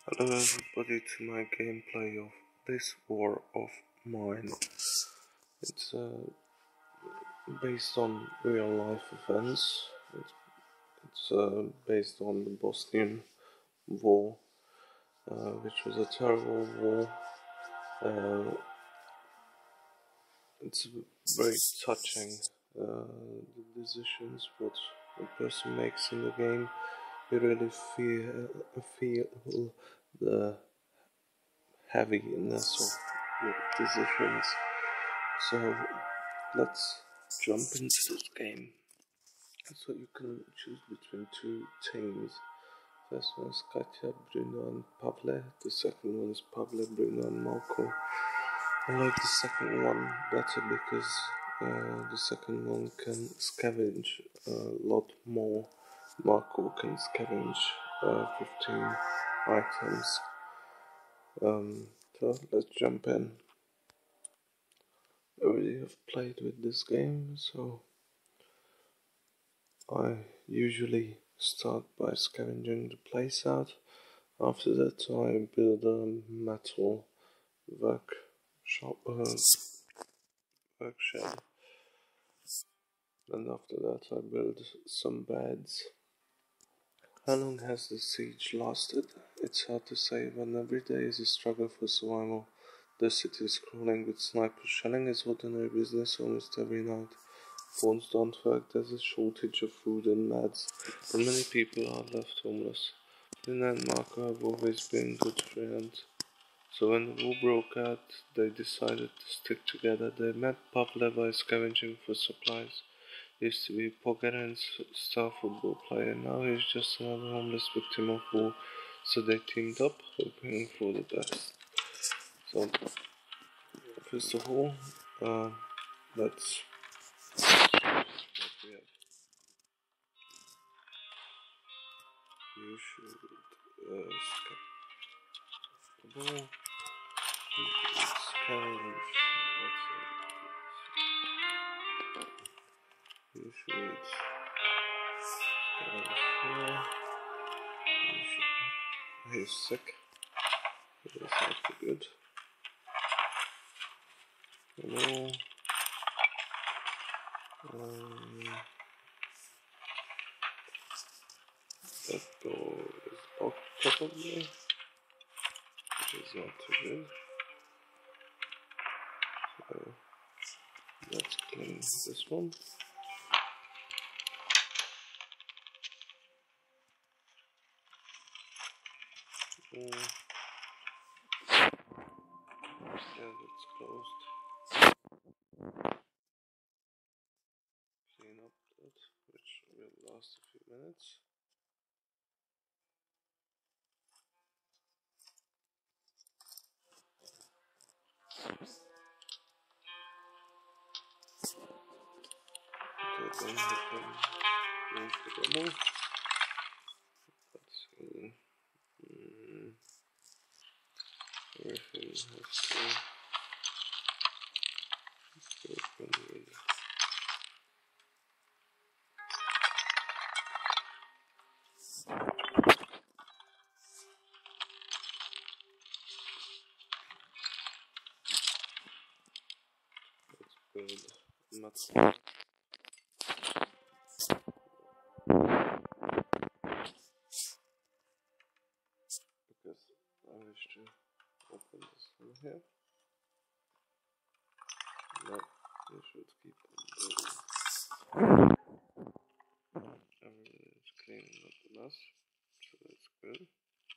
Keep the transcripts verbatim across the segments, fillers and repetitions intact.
Hello everybody to my gameplay of this war of mine. It's uh, based on real life events. It's, it's uh, based on the Bosnian War, uh, which was a terrible war. Uh, it's very touching, uh, the decisions what a person makes in the game. You really feel, feel the heaviness of your decisions. So let's jump into this game. So you can choose between two teams. First one is Katja, Bruno and Pavle. The second one is Pavle, Bruno and Marco. I like the second one better because uh, the second one can scavenge a lot more. Marco can scavenge uh, fifteen items. Um, so let's jump in. I already have played with this game, so I usually start by scavenging the place out. After that I build a metal workshop, uh, workshop, and after that I build some beds. How long has the siege lasted? It's hard to say when every day is a struggle for survival. The city is crawling with snipers. Shelling is ordinary business almost every night. Phones don't work, there's a shortage of food and meds, and many people are left homeless. Lina and Marco have always been good friends. So when the war broke out, they decided to stick together. They met Pavle by scavenging for supplies. He used to be Pogaren's star football player, now he's just another homeless victim of war. So they teamed up, hoping for the best. So, first of all, uh, let's what we have. You should uh, scavenge. Scavenge. You should scavenge here. You should. He's sick. He is not too good. Hello. Um, that door is locked probably, which is not too good. So let's clean this one. Mm. Yeah, that's closed. Clean up that, which will last a few minutes. Okay, then we can move the demo. Let's see. Mm. Everything has to open with. Let's build metal. Because I wish to open this one here. No, you should keep on building. Everything is clean, not a mess, so that's good.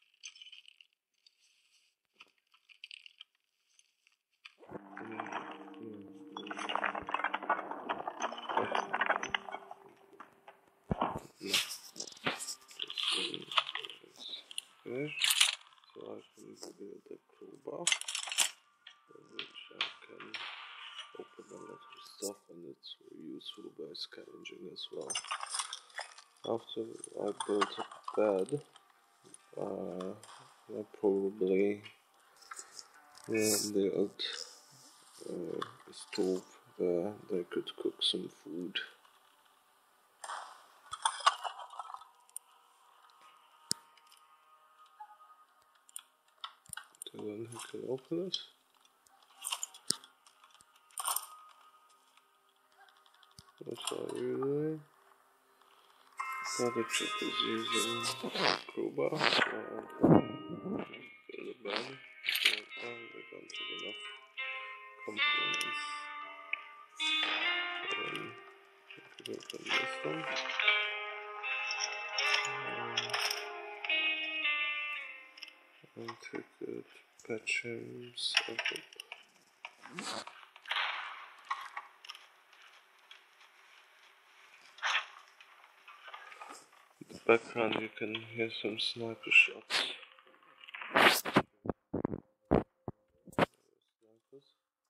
Good. So I can build a crowbar, which I can open a lot of stuff, and it's very useful by scavenging as well. After I built a bed, uh, I probably yeah, built uh, a stove where they could cook some food. And then he can open it. What are you doing? Another chip is using crowbar, so build a bed. So now we don't have enough components. Um, we can open this one. Um, and take it, patch him, set up. In the background you can hear some sniper shots. Snipers?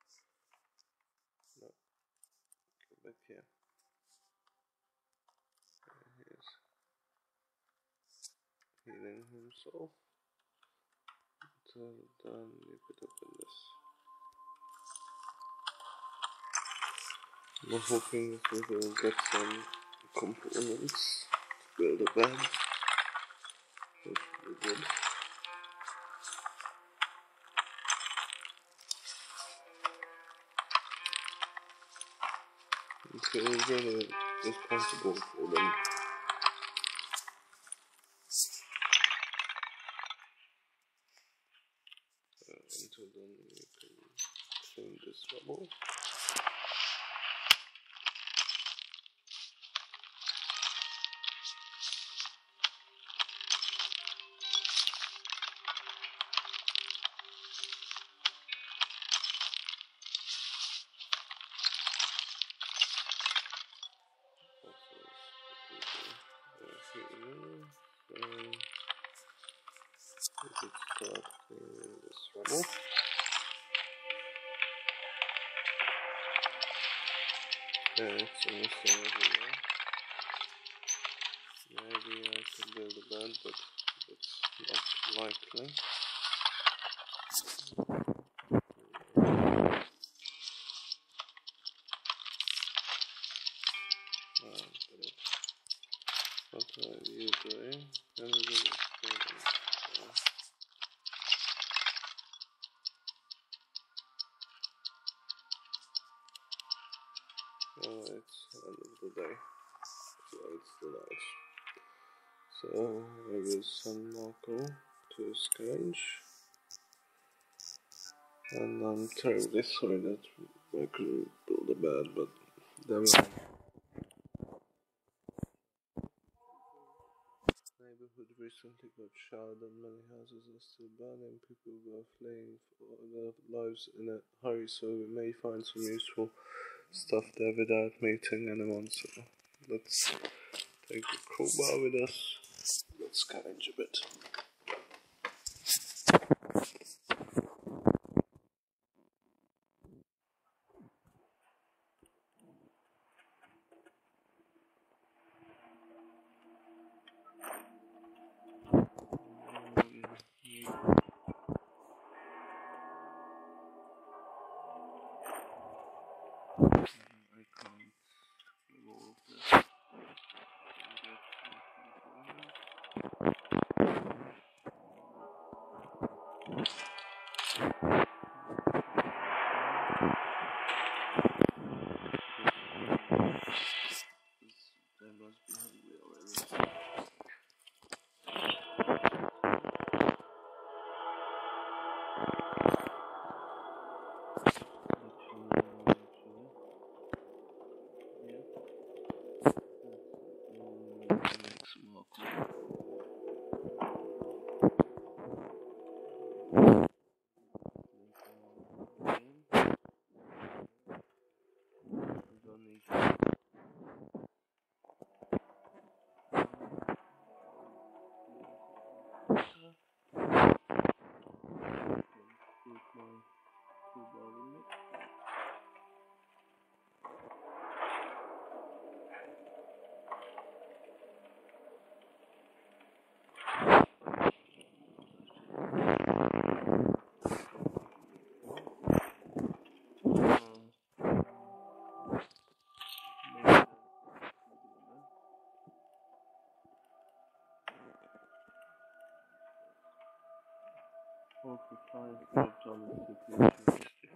No, go back here. He is healing himself. Until then you could open this. I'm hoping that we will get some components to build a bed. That should be good. And feel really responsible for them. Uh, until then you can clean this rubble. So we could start cleaning this rubble. Yeah, it's almost everywhere. Maybe I can build a bed, but that's not likely. Uh, but what are you doing? Everything is failing. So, well, it's the end of the day, so it's the night. So I will send Marco to Scange, and I'm terribly sorry that I couldn't build a bed, but there were neighborhood recently got shot and many houses are still burning. People were fleeing for their lives in a hurry, so we may find some useful stuff there without meeting anyone. So let's take the crowbar with us. Let's scavenge a bit. I can't do all of this. They must be hungry already. Four clients dropped on the situation history.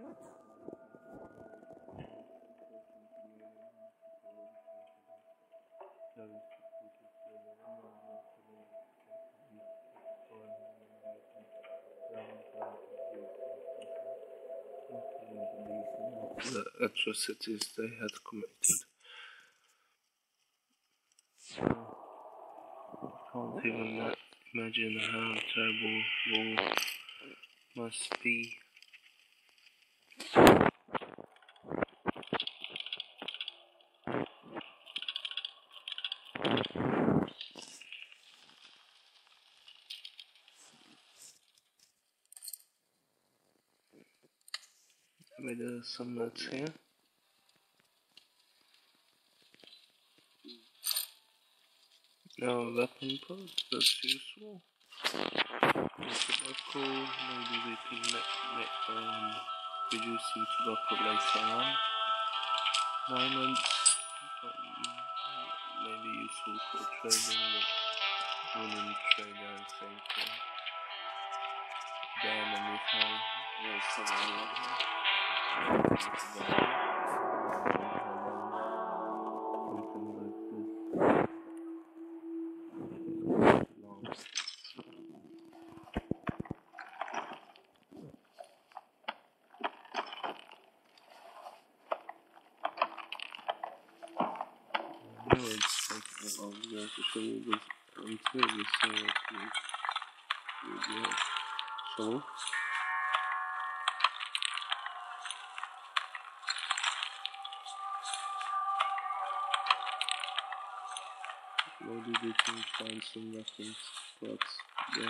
The atrocities they had committed. I can't even imagine how terrible war must be. Maybe there's some notes here. No weapon post, that's useful. Tobacco, maybe we can make, make um, produce some tobacco later on. Diamonds, um, maybe useful for trading, but wouldn't trade anything for. Diamond we found, there's something like that. Something like this. Long. No, it's like, oh, we have to show you this until we see what we do. So, maybe we can find some reference spots there.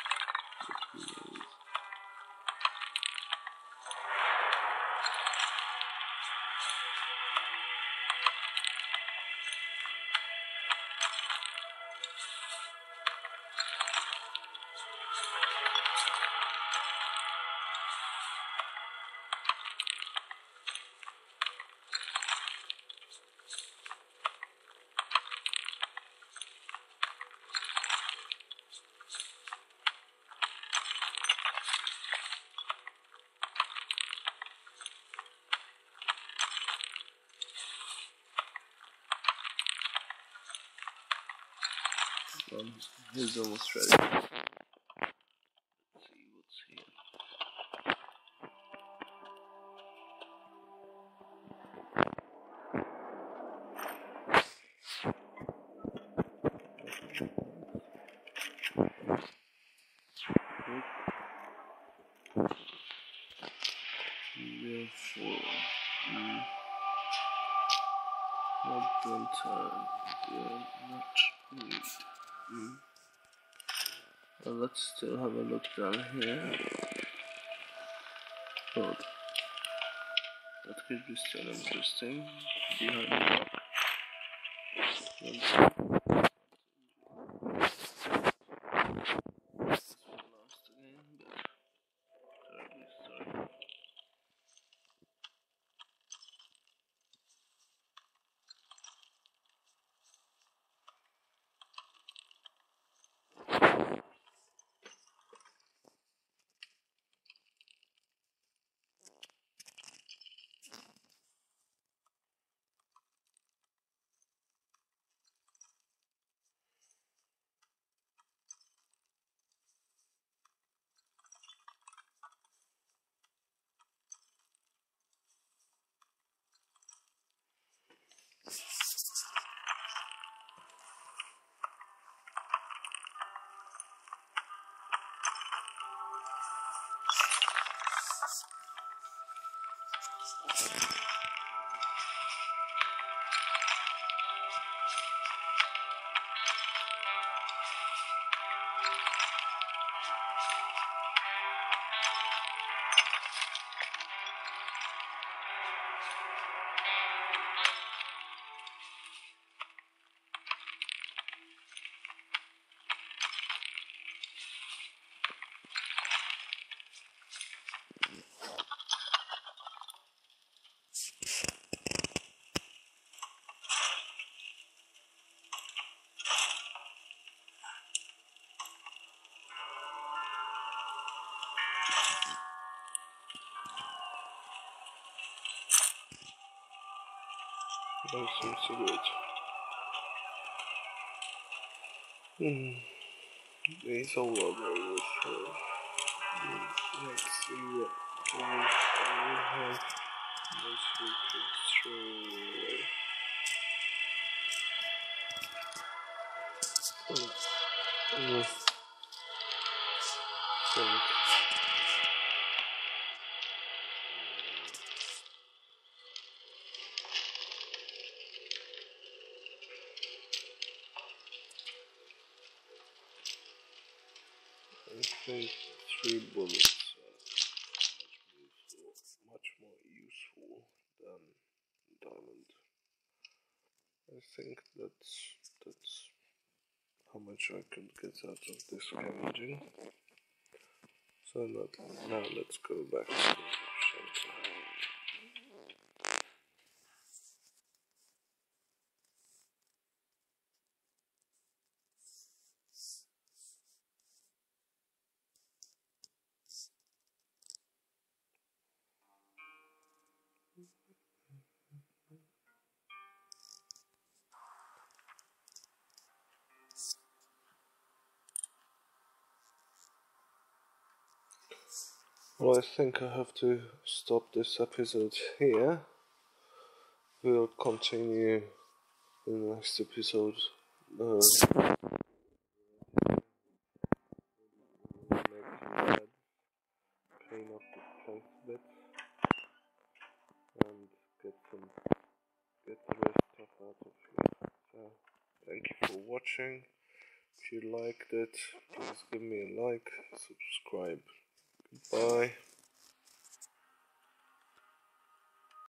Um, he's almost ready. Let's see what's here. Therefore, mm, not one time, will not need. Mm. Well, let's still have a look down here. Oh, that could be still interesting. Behind the rock. Lost again, but terribly sorry. That seems so good. Hmm. These all are very useful. Let's see what we have. Let's we could throw away. Think. I think three bullets are much more useful than diamond. I think that's that's how much I could get out of this scavenging. So not, now let's go back to the shelter. Well, I think I have to stop this episode here. We'll continue in the next episode. Uh, make bed, clean up the place a bit, and get some get the rest stuff out of here. So, thank you for watching. If you liked it, please give me a like, subscribe. Goodbye.